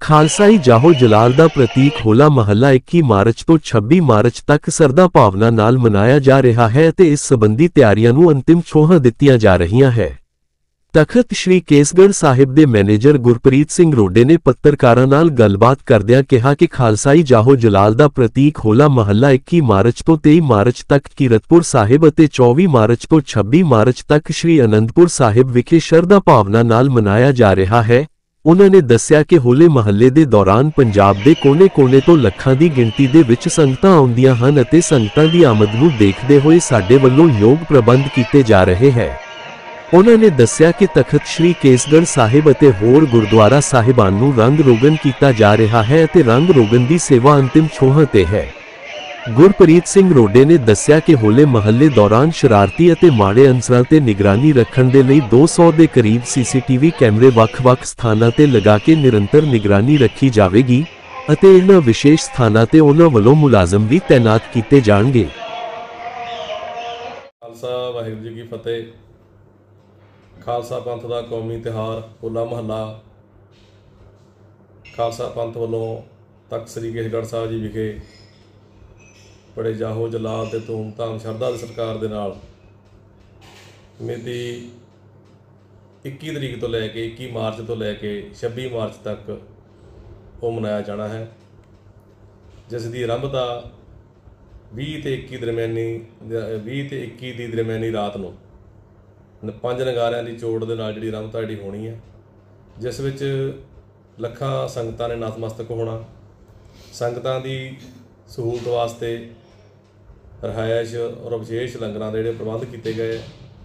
ਖਾਲਸਾਈ ਜਾਹੋ ਜਲਾਲ ਦਾ ਪ੍ਰਤੀਕ ਹੋਲਾ ਮਹੱਲਾ 21 ਮਾਰਚ ਤੋਂ 26 ਮਾਰਚ ਤੱਕ ਸਰਦਾ ਭਾਵਨਾ ਨਾਲ ਮਨਾਇਆ ਜਾ ਰਿਹਾ ਹੈ ਅਤੇ ਇਸ ਸਬੰਧੀ ਤਿਆਰੀਆਂ ਨੂੰ ਅੰਤਿਮ ਛੋਹਾਂ ਦਿੱਤੀਆਂ ਜਾ ਰਹੀਆਂ ਹੈ। ਤਖਤ ਸ੍ਰੀ ਕੇਸਗੜ੍ਹ ਸਾਹਿਬ ਦੇ ਮੈਨੇਜਰ ਗੁਰਪ੍ਰੀਤ ਸਿੰਘ ਰੋਡੇ ਨੇ ਪੱਤਰਕਾਰਾਂ ਨਾਲ ਗੱਲਬਾਤ ਕਰਦਿਆਂ ਕਿਹਾ ਕਿ ਖਾਲਸਾਈ ਜਾਹੋ ਜਲਾਲ ਦਾ ਪ੍ਰਤੀਕ ਹੋਲਾ ਮਹੱਲਾ 21 ਮਾਰਚ ਤੋਂ 23 ਮਾਰਚ ਤੱਕ ਕੀਰਤਪੁਰ ਸਾਹਿਬ ਅਤੇ 24 ਮਾਰਚ ਤੋਂ 26 ਮਾਰਚ ਤੱਕ ਸ੍ਰੀ ਅਨੰਦਪੁਰ ਸਾਹਿਬ ਵਿਖੇ ਸ਼ਰਧਾ ਭਾਵਨਾ ਨਾਲ ਮਨਾਇਆ ਜਾ ਰਿਹਾ ਹੈ। ਉਨ੍ਹਾਂ ਨੇ ਦੱਸਿਆ ਕਿ ਹੋਲੇ ਮਹੱਲੇ ਦੇ ਦੌਰਾਨ ਪੰਜਾਬ ਦੇ ਕੋਨੇ-ਕੋਨੇ ਤੋਂ ਲੱਖਾਂ ਦੀ ਗਿਣਤੀ ਦੇ ਵਿੱਚ ਸੰਗਤਾਂ ਆਉਂਦੀਆਂ ਹਨ ਅਤੇ ਸੰਗਤਾਂ ਦੀ ਆਮਦ ਨੂੰ ਦੇਖਦੇ ਹੋਏ ਸਾਡੇ ਵੱਲੋਂ ਯੋਗ ਪ੍ਰਬੰਧ ਕੀਤੇ ਜਾ ਰਹੇ ਹਨ। ਉਨ੍ਹਾਂ ਨੇ ਦੱਸਿਆ ਕਿ ਤਖਤ ਸ੍ਰੀ ਕੇਸਗੜ੍ਹ ਸਾਹਿਬ ਅਤੇ ਹੋਰ ਗੁਰਦੁਆਰਾ ਸਾਹਿਬਾਨ ਨੂੰ ਰੰਗ ਰੋਗਨ ਕੀਤਾ ਜਾ ਰਿਹਾ ਹੈ ਅਤੇ ਰੰਗ ਰੋਗਨ ਦੀ ਸੇਵਾ ਅੰਤਿਮ ਛੋਹਾਂ ਤੇ ਹੈ। ਗੁਰਪ੍ਰੀਤ ਸਿੰਘ ਰੋਡੇ ਨੇ ਦੱਸਿਆ ਕਿ ਹੋਲੇ ਮਹੱਲੇ ਦੌਰਾਨ ਸ਼ਰਾਰਤੀ ਅਤੇ ਮਾੜੇ ਅਨਸਰਾਂ ਤੇ ਨਿਗਰਾਨੀ ਰੱਖਣ ਦੇ ਲਈ 200 ਦੇ ਕਰੀਬ ਸੀਸੀਟੀਵੀ ਕੈਮਰੇ ਵੱਖ-ਵੱਖ ਸਥਾਨਾਂ ਤੇ ਲਗਾ ਕੇ ਨਿਰੰਤਰ ਨਿਗਰਾਨੀ ਰੱਖੀ ਜਾਵੇਗੀ ਅਤੇ ਇਹਨਾਂ ਵਿਸ਼ੇਸ਼ ਸਥਾਨਾਂ ਤੇ ਉਹਨਾਂ ਵੱਲੋਂ ਮੁਲਾਜ਼ਮ ਵੀ ਤੈਨਾਤ ਕੀਤੇ ਜਾਣਗੇ। ਖਾਲਸਾ ਵਾਹਿਗੁਰੂ ਜੀ ਕੀ ਫਤਿਹ। ਖਾਲਸਾ ਪੰਥ ਦਾ ਕੌਮੀ ਤਿਉਹਾਰ ਹੋਲਾ ਮਹੱਲਾ ਖਾਲਸਾ ਪੰਥ ਵੱਲੋਂ ਤਖਤ ਸ੍ਰੀ ਕੇਸਗੜ੍ਹ ਸਾਹਿਬ ਜੀ ਵਿਖੇ बड़े जाहो जलाल ते धूमधाम शरधा ते सत्कार दे नाल मिति 21 तरीक तो लैके 21 मार्च तो लैके 26 मार्च तक वो मनाया जाना है, जिस दी आरंभता 20 ते 21 दरम्यानी 20 ते 21 की दरम्यानी रात नूं 5 नगारियां की चोड़ दे नाल जिहड़ी आरंभता जिहड़ी होनी है, जिस विच लखां संगतां ने नतमस्तक होना। संगतां दी सहूलत वास्ते रहायश और विशेष लंगर के जोड़े प्रबंध किए गए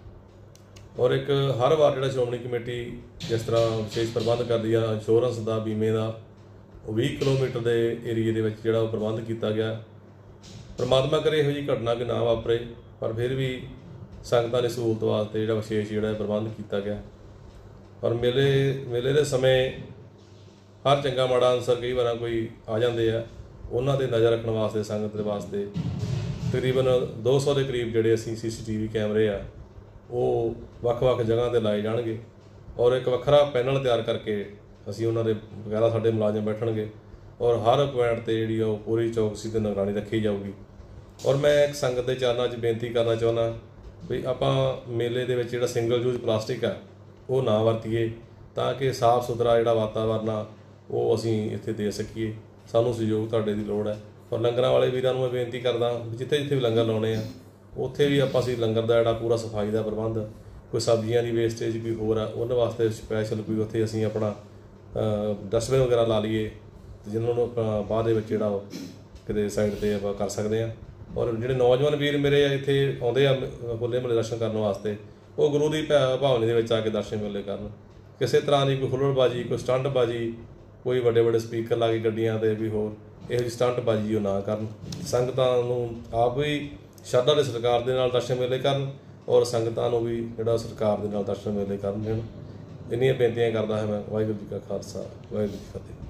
और एक हर बार जो श्रोमणी कमेटी जिस तरह विशेष प्रबंध करती है इंश्योरेंस का बीमे का 20 किलोमीटर के एरिए के जो प्रबंध किया गया। परमात्मा करे यहो जी घटना कि ना वापरे, पर फिर भी संगतां की सहूलत वास्ते जो विशेष जो प्रबंध किया गया। और मेले के समय हर चंगा माड़ा अंसर कई बार कोई आ जाते हैं, उन्होंने नज़र रखने वास्ते संगत के वास्ते तकरीबन 200 के करीब जोड़े असी CCTV कैमरे आ वो ਵੱਖ-ਵੱਖ जगह पर लाए जाएंगे और एक ਵੱਖਰਾ पैनल तैयार करके असी उन्होंने बगैरा साढ़े मुलाजम बैठणगे और हर पॉइंट पर जी पूरी चौकसी ते निगरानी रखी जाऊगी। और मैं एक संगत के चरणों च बेनती करना चाहुंदा भी आपां मेले दे विच जिहड़ा सिंगल यूज प्लास्टिक है वो ना वरतीए ताकि साफ सुथरा जिहड़ा वातावरण आ वो असी इत्थे दे सकीए। सानूं सहयोग तुहाडे दी लोड़ है। और लंगरां वाले वीरां नूं मैं बेनती करदा जिथे जिथे भी लंगर लाने आ उत्थे भी आपां लंगर का जिहड़ा पूरा सफाई का प्रबंध, कोई सब्जियां की वेस्टेज कोई होर है उन्होंने वास्ते स्पैशल कोई उत्थे असीं अपना डस्टबिन वगैरह ला लीए जिन्होंने बाद जिहड़ा किते साइड ते आपां कर सकते हैं। और जिहड़े नौजवान वीर मेरे इत्थे आउंदे आ होले महल्ले दर्शन करने वास्ते वो गुरु की भावना दे विच आके दर्शन मेले करन। किसी तरह की कोई हुल्लड़बाजी कोई स्टंटबाजी कोई बड़े बड़े स्पीकर ला के गड्डियां ते भी होर ਇਹੋ स्टंटबाजी वो ना करन। संगतां नूं आप भी श्रद्धा दे सत्कार दे नाल दर्शन मेले करन और संगतां नूं भी जिहड़ा सत्कार दे नाल दर्शन मेले करन। इन्नियां बेनतियां करदा है मैं। वाहिगुरू जी का खालसा वाहिगुरू जी की फतेह।